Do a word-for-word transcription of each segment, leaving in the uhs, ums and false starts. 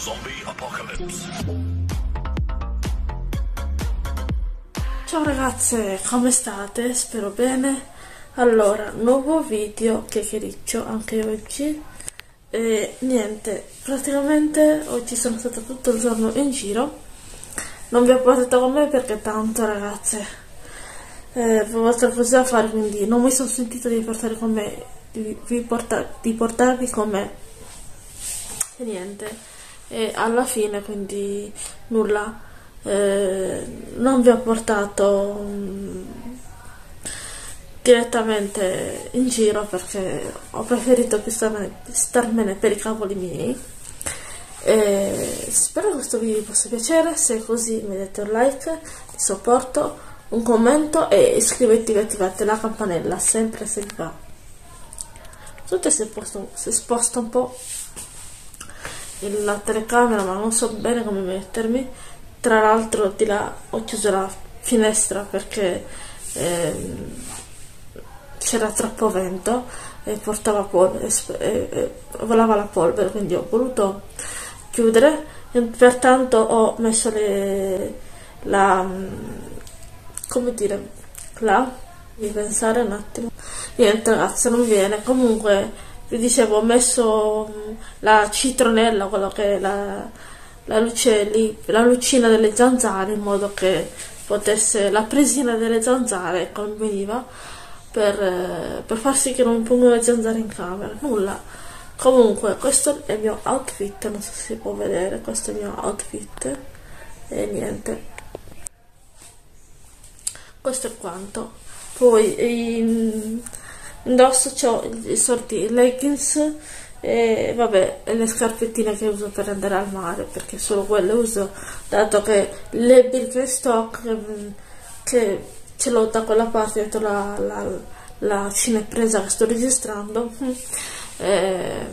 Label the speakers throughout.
Speaker 1: Zombie Apocalypse.
Speaker 2: Ciao ragazze, come state? Spero bene. Allora, nuovo video chiacchiericcio anche oggi. E niente, praticamente oggi sono stata tutto il giorno in giro. Non vi ho portato con me perché tanto, ragazze, eh, avevo altre cose da fare, quindi non mi sono sentita di portare con me, di, di, porta, di portarvi con me. E niente, e alla fine, quindi nulla, eh, non vi ho portato um, direttamente in giro perché ho preferito più starmene, starmene per i cavoli miei. E spero che questo video vi possa piacere. Se è così mettete un like di supporto, un commento e iscrivetevi e attivate la campanella sempre se vi va. Tutte se, posto, se sposto un po' la telecamera, ma non so bene come mettermi. Tra l'altro di là ho chiuso la finestra perché ehm, c'era troppo vento e portava polvere e, e volava la polvere, quindi ho voluto chiudere e pertanto ho messo le la come dire là, devi pensare un attimo. Niente ragazzi, non viene. Comunque vi dicevo, ho messo la citronella, quello che è la, la luce lì, la lucina delle zanzare, in modo che potesse, la presina delle zanzare conveniva per, per far sì che non mi pongono le zanzare in camera. Nulla. Comunque questo è il mio outfit, non so se si può vedere, questo è il mio outfit e niente, questo è quanto. Poi in, indosso c'ho i soliti leggings e vabbè, e le scarpettine che uso per andare al mare, perché solo quelle uso, dato che le Birkenstock che, che ce l'ho da quella parte dietro la, la, la cinepresa che sto registrando. Eh,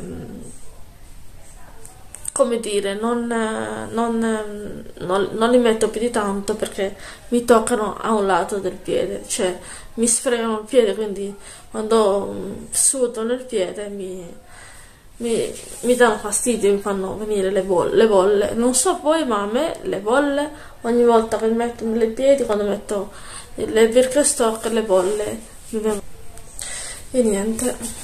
Speaker 2: come dire, non, non, non, non li metto più di tanto perché mi toccano a un lato del piede, cioè mi sfregano il piede, quindi quando sudo nel piede mi, mi, mi danno fastidio, mi fanno venire le bolle, le bolle. Non so voi, ma a me le bolle ogni volta che mi metto nei piedi, quando metto le Birkenstock, le bolle mi vengono. E niente.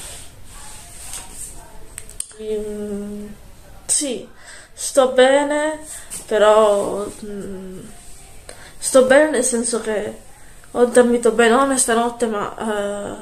Speaker 2: Mm, sì, sto bene, però mm, sto bene nel senso che ho dormito bene, non stanotte, ma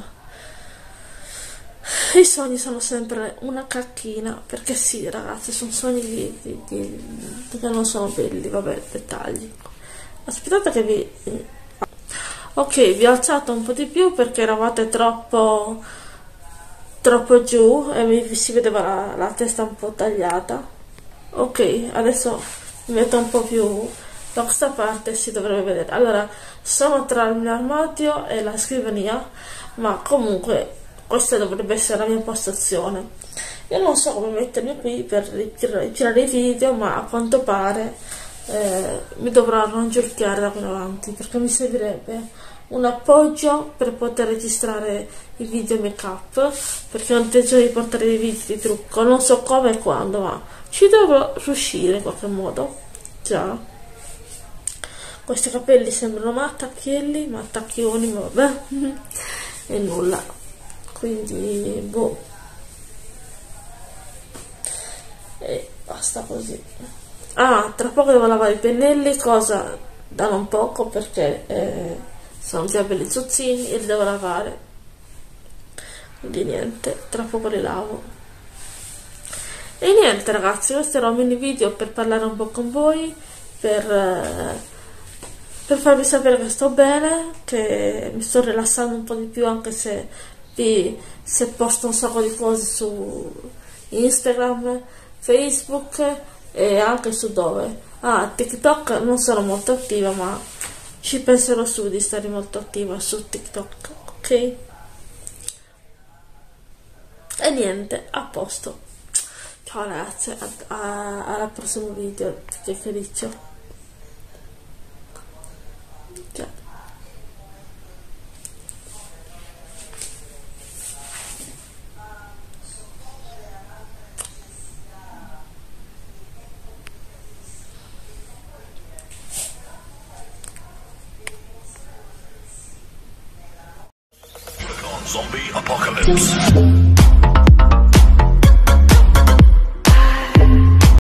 Speaker 2: uh, i sogni sono sempre una cacchina, perché sì ragazzi, sono sogni di, di, di, che non sono belli, vabbè, dettagli. Aspettate che vi... Ok, vi ho alzato un po' di più perché eravate troppo... troppo giù e mi si vedeva la, la testa un po' tagliata. Ok, adesso mi metto un po' più da questa parte e si dovrebbe vedere. Allora, sono tra il mio armadio e la scrivania, ma comunque questa dovrebbe essere la mia postazione. Io non so come mettermi qui per ritirare i video, ma a quanto pare eh, mi dovrò rangiurchiare da qui in avanti perché mi servirebbe un appoggio per poter registrare i video make up, perché ho intenzione di portare dei video di trucco, non so come e quando, ma ci dovrò riuscire in qualche modo. Già, questi capelli sembrano mattacchielli, mattacchioni, vabbè, e nulla, quindi boh, e basta così. Ah, tra poco devo lavare i pennelli, cosa da non poco perché eh, sono già belli zuzzini e li devo lavare, quindi niente, tra poco li lavo. E niente ragazzi, questo era un mini video per parlare un po' con voi, per, eh, per farvi sapere che sto bene, che mi sto rilassando un po' di più, anche se, vi, se posto un sacco di cose su Instagram, Facebook e anche su dove? Ah, TikTok non sono molto attiva, ma ci penserò su di stare molto attiva su TikTok, ok? E niente, a posto. Ciao ragazze, al prossimo video, che felice. Ciao.
Speaker 1: Zombie Apocalypse.